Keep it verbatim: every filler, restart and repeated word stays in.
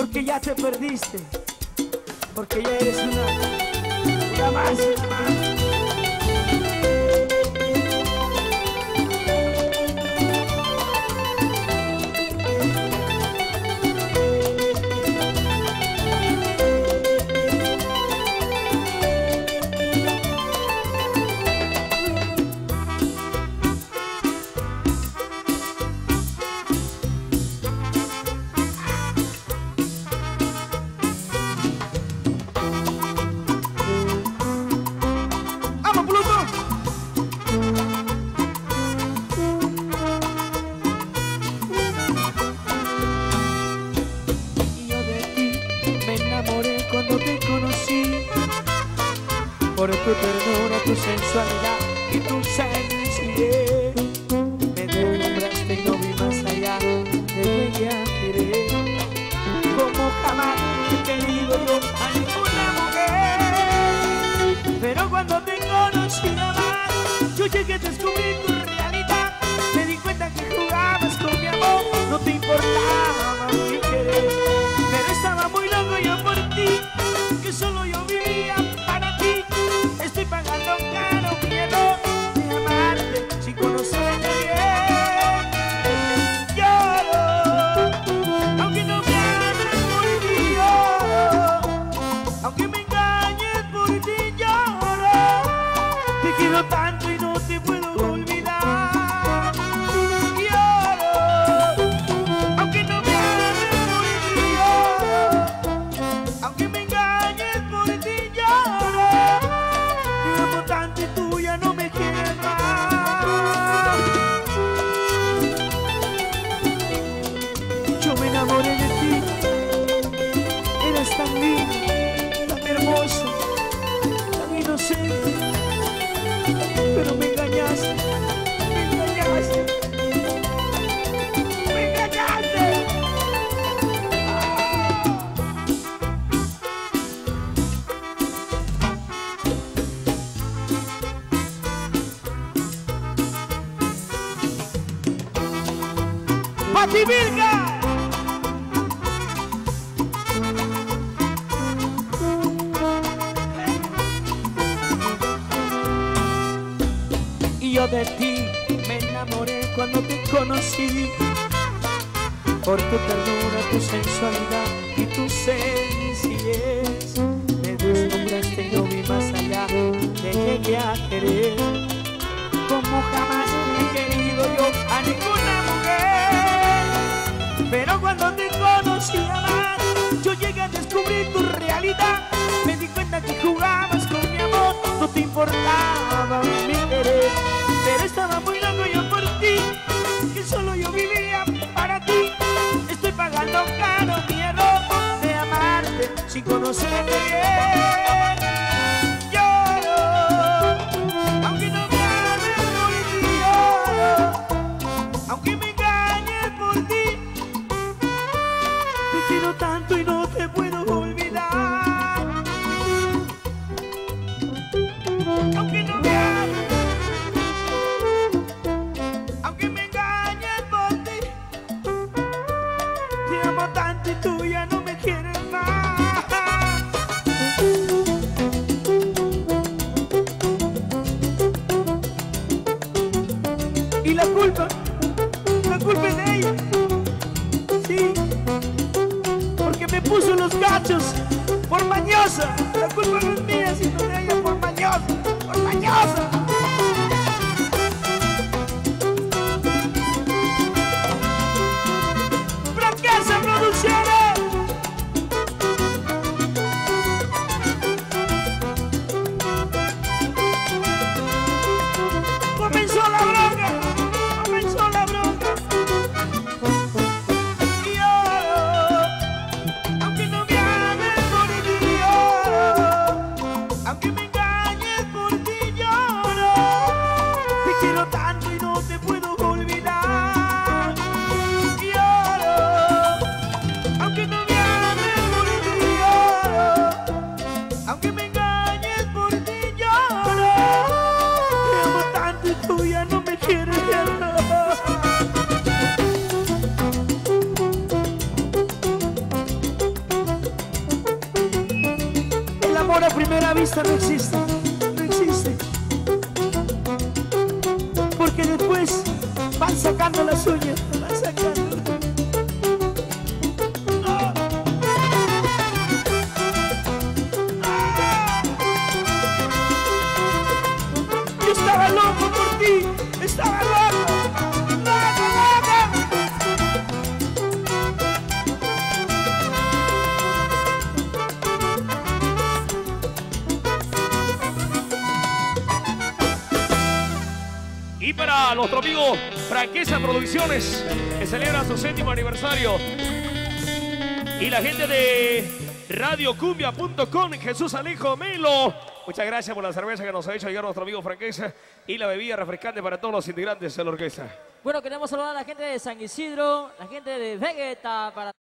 porque ya te perdiste, porque ya eres una, una más, una más. Por tu ternura, tu sensualidad y tu sencillez me deslumbraste y no vi más allá, te llegué a querer como jamás he querido yo a ninguna mujer. Pero cuando te conocí amar, yo llegué a descubrir tu realidad. Me di cuenta que jugabas con mi amor, no te importaba mi querer. Pero estaba muy loco yo por ti, que solo yo vivía para ti. Estoy pagando caro miedo de amarte sin conocerte bien. Lloro, aunque no me ames por ti lloro, aunque me engañes por ti lloro. Te quiero tanto y no te puedo olvidar. Lloro, aunque no me ames por ti lloro, aunque me engañes por ti lloro. Tanto y tú ya no me quieres más. Yo me enamoré de ti, eras tan lindo, tan hermoso, tan inocente, pero me engañaste, me engañaste, me engañaste. ¡Pati Virga! Y yo de ti me enamoré cuando te conocí, por tu ternura, tu sensualidad y tu sencillez. Me deslumbraste y no vi más allá, te llegué a querer como jamás he querido yo a ninguna mujer. Pero cuando te conocí amar, yo llegué a descubrir tu realidad. Me di cuenta que jugabas con mi amor, no te importaba mi querer. Pero estaba muy loco yo por ti, que solo yo vivía para ti. Estoy pagando caro mi error de amarte sin conocerte bien. Lloro, aunque no me ames por ti lloro, aunque me engañes por ti. Te quiero tanto y no te puedo olvidar. Aunque no me ames, aunque me engañes por ti, te amo tanto y tú ya no me quieres más. Y la culpa, la culpa es de ella. Sí, porque me puso los cachos por mañosa. La culpa no es mía, sino de ella por mañosa, por mañosa. Fracaso Producciones. Comenzó la bronca, comenzó la bronca. Lloro, aunque no me ames por ti lloro, aunque me engañes por ti lloro. Te quiero tanto y no te puedo olvidar. Lloro, aunque no me ames por ti lloro, aunque me engañes por ti lloro. Te amo tanto y tú ya no me quieres. amor a primera vista no existe, no existe. Porque después van sacando las uñas, van sacando. ¡Ah! ¡Ah! Yo estaba loco por ti, estaba loco, loco, loco. Y para nuestro amigo Franqueza Producciones, que celebra su séptimo aniversario. Y la gente de radio cumbia punto com, Jesús Alejo Melo. Muchas gracias por la cerveza que nos ha hecho llegar nuestro amigo Franqueza y la bebida refrescante para todos los integrantes de la orquesta. Bueno, queremos saludar a la gente de San Isidro, la gente de Vegeta, para